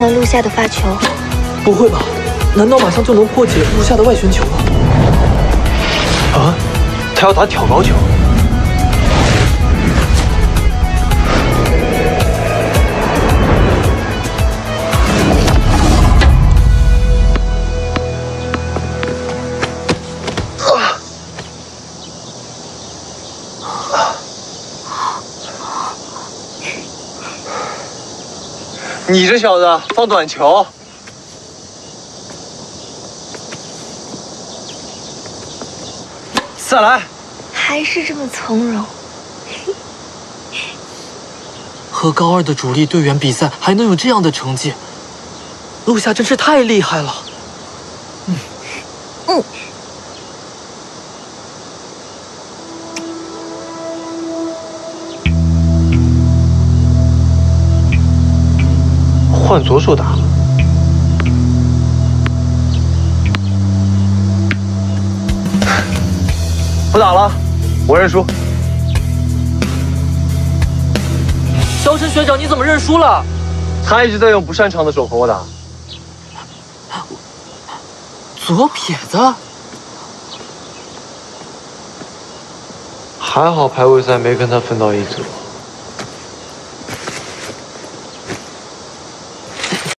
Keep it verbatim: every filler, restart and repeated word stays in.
陆夏的发球。 不会吧？难道马上就能破解陆夏的外旋球了？啊，他要打挑高球。 你这小子放短球，再来， 还是这么从容。 和高二的主力队员比赛还能有这样的成绩，陆夏真是太厉害了。嗯嗯。 换左手打了。不打了，我认输。 萧晨学长，你怎么认输了？ 他一直在用不擅长的手和我打。 左撇子。 还好排位赛没跟他分到一组。